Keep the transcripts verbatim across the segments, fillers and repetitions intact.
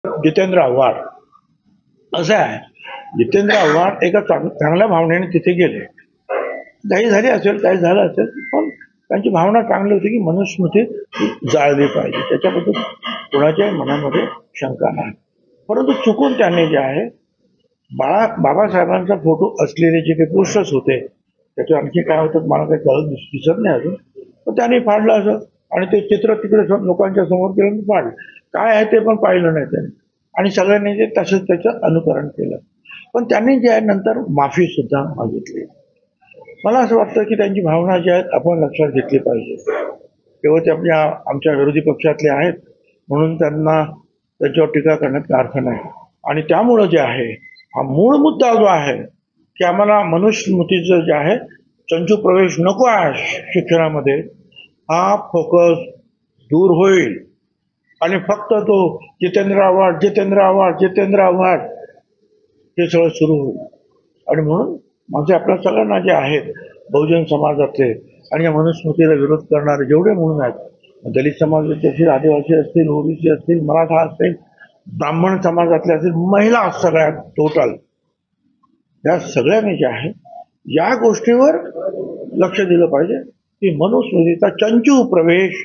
जितेंद्र आव्हाड असं आहे. जितेंद्र आव्हाड एका चांग चांगल्या भावनेने तिथे गेले. काही झाली असेल, काही झालं असेल, पण त्यांची भावना चांगली होती की मनुस्मृती जाळली पाहिजे, त्याच्याबद्दल कोणाच्याही मनामध्ये शंका नाही. परंतु चुकून त्यांनी जे आहे बाळा बाबासाहेबांचा फोटो असलेले जे काही पोस्टर्स होते त्याच्यावर आणखी काय होतं मला काही कळत दिसत नाही अजून, पण त्यांनी फाडलं असं आणि ते चित्र तिकडे लोकांच्या समोर केलं फाडलं. काय आहे ते पण पाहिलं नाही त्यांनी आणि सगळ्यांनी जे तसंच त्याचं अनुकरण केलं. पण त्यांनी जे आहे नंतर माफी सुद्धा मागितली. मला असं वाटतं की त्यांची भावना जी आहेत आपण लक्षात घेतली पाहिजे. केवळ ते आपल्या आमच्या विरोधी पक्षातले आहेत म्हणून त्यांना त्याच्यावर टीका करण्यात अर्थ नाही. आणि त्यामुळं जे आहे हा मूळ मुद्दा जो आहे की आम्हाला मनुस्मृतीचं जे आहे चंचू प्रवेश नको आहे शिक्षणामध्ये, हा फोकस दूर होईल आणि फक्त तो जितेंद्र आव्हाड जितेंद्र आव्हाड जितेंद्र आव्हाड हे सगळं सुरू होईल. आणि म्हणून माझे आपल्या सगळ्यांना जे आहेत बहुजन समाजातले आणि या मनुस्मृतीला विरोध करणारे जेवढे म्हणून आहेत, दलित समाजाचे असतील, आदिवासी असतील, ओबीसी असतील, मराठा असतील, ब्राह्मण समाजातले असतील, महिला सगळ्यात टोटल, या सगळ्यांनी जे आहे या गोष्टीवर लक्ष दिलं पाहिजे की मनुस्मृतीचा चंचू प्रवेश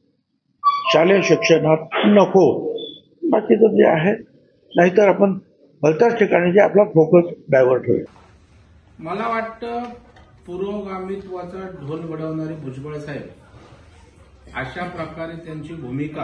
शालेय शिक्षणात नको. बाकीचं जे आहे नाहीतर आपण भलत्याच ठिकाणी जे आपला फोकस डायव्हर्ट होईल. मला वाटतं पुरोगामित्वाचा ढोल बडवणारे भुजबळ साहेब अशा प्रकारे त्यांची भूमिका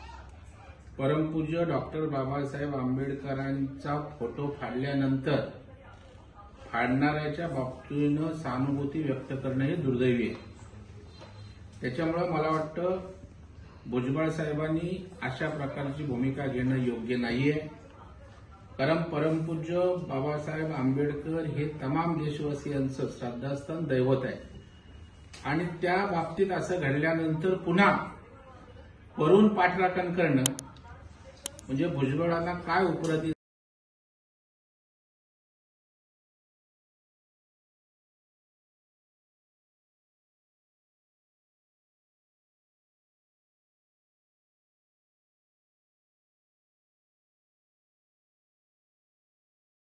परमपूज्य डॉक्टर बाबासाहेब आंबेडकरांचा फोटो फाडल्यानंतर फाडणाऱ्याच्या बाबतीनं सहानुभूती व्यक्त करणं हे दुर्दैवी आहे. त्याच्यामुळं मला वाटतं भुजबळ साहेबांनी अशा प्रकारची भूमिका घेणं योग्य नाहीये. कारण परमपूज्य बाबासाहेब आंबेडकर हे तमाम देशवासियांचं श्रद्धास्थान दैवत आहे आणि त्या बाबतीत असं घडल्यानंतर पुन्हा वरून पाठराखण करणं म्हणजे भुजबळांना काय उपरती